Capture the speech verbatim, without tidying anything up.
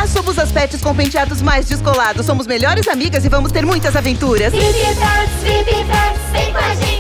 Olá, somos as pets com penteados mais descolados. Somos melhores amigas e vamos ter muitas aventuras. Bibi Pets, Bibi Pets, vem com a gente.